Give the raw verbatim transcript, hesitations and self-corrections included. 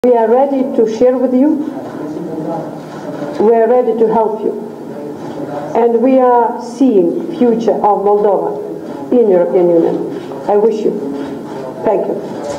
We are ready to share with you. We are ready to help you. And we are seeing future of Moldova in European Union. I wish you. Thank you.